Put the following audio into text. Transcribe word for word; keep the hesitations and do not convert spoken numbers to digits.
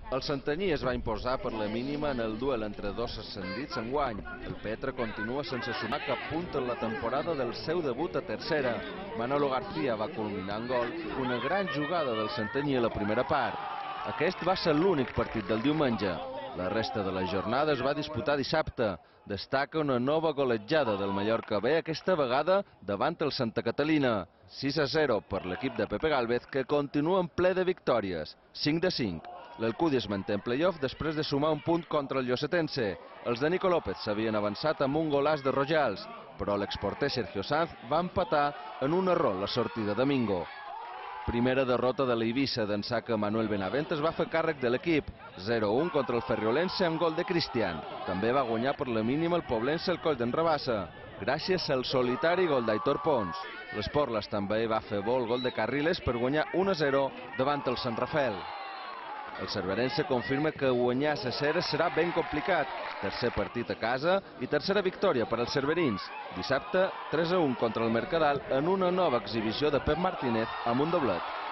El Santanyí es va imposar per la mínima en el duel entre dos ascendits enguany. El Petra continua sense sumar cap punt en la temporada del seu debut a tercera. Manolo García va culminar en gol una gran jugada del Santanyí a la primera part. Aquest va ser l'únic partit del diumenge. La resta de la jornada es va disputar dissabte. Destaca una nova golejada del Mallorca B, aquesta vegada davant el Santa Catalina. sis a zero per l'equip de Pepe Gálvez, que continua en ple de victòries, cinc de cinc. L'Alcúdia es manté en play-off després de sumar un punt contra el Llosetense. Els de Nico López s'havien avançat amb un golàs de Rojals, però l'exporter Sergio Sanz va empatar en un error la sortida de Mingo. Primera derrota de l'Eivissa d'ençà que Manuel Benavent es va fer càrrec de l'equip. zero a un contra el Ferriolense amb gol de Cristian. També va guanyar per la mínima el poblense el Coll d'en Rabassa, gràcies al solitari gol d'Aitor Pons. L'Esporles també va fer bo el gol de Carriles per guanyar un a zero davant el Sant Rafael. El cerverense confirma que guanyar a Ceres serà ben complicat. Tercer partit a casa i tercera victòria per als cerverins. Dissabte, tres a un contra el Mercadal en una nova exhibició de Pep Martínez amb un doblet.